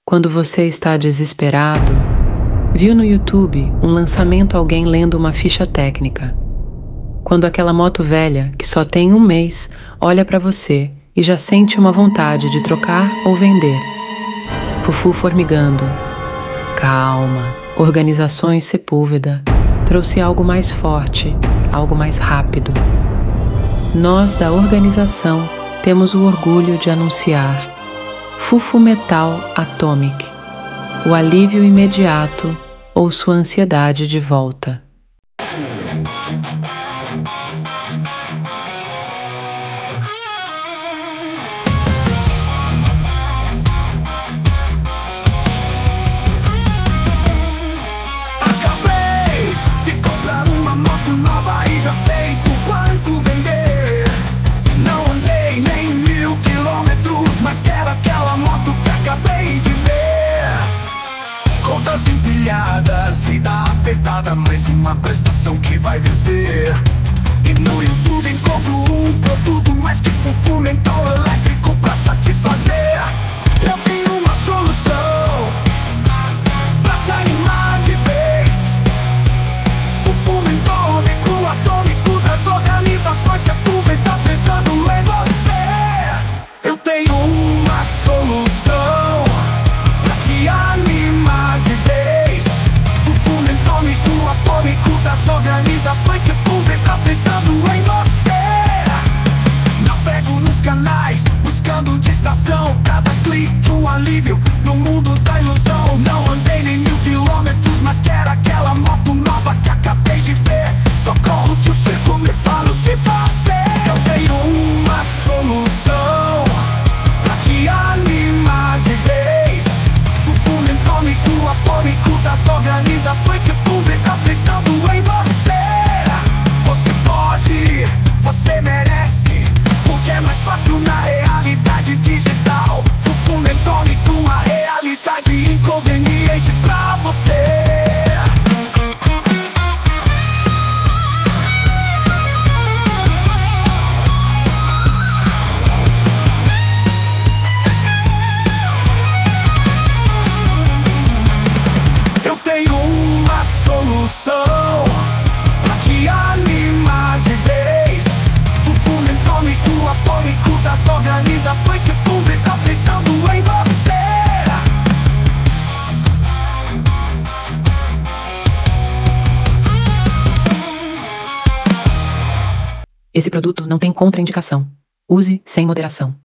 Quando você está desesperado, viu no YouTube um lançamento alguém lendo uma ficha técnica. Quando aquela moto velha, que só tem um mês, olha para você e já sente uma vontade de trocar ou vender. Fufu formigando. Calma, Organizações Sepúlveda trouxe algo mais forte, algo mais rápido. Nós da organização temos o orgulho de anunciar Fufu Metal Atomic, o alívio imediato ou sua ansiedade de volta. Acabei de comprar uma moto nova e já sei por quanto vender. Não andei nem 1000 quilômetros, mas quero aquela moto que acabei de ver. Contas empilhadas, vida apertada, mais uma prestação que vai vencer. E no YouTube encontro um produto mais que Fufu Mental elétrico pra satisfazer. Eu tenho uma solução pra te animar de vez. Fufu Mental atômico das organizações Sepúlveda pensando em você. Eu tenho uma solução pra te animar de vez. Fufu Mental atômico das organizações Sepúlveda pensando em você. Navego nos canais, buscando distração. Cada clique um alívio no mundo da ilusão. Não andei nem 1000 quilômetros, mas quero aquela moto nova que acabei de ver. Socorro que o circo me fala o que fazer. Eu tenho uma solução pra te animar de vez. Fufu Mental atômico das organizações Sepúlveda pensando em você. Você pode, você merece, porque é mais fácil na realidade digital. Fufu Mental, uma realidade inconveniente pra você. Eu tenho uma solução pra te animar de vez. Fufu Mental atômico das organizações Sepúlveda pensando em você. Esse produto não tem contraindicação. Use sem moderação.